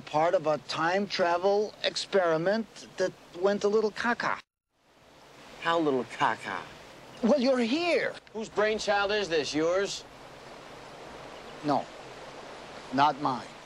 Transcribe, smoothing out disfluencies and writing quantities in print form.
part of a time travel experiment that went a little caca. How little caca? Well, you're here. Whose brainchild is this, yours? No, not mine.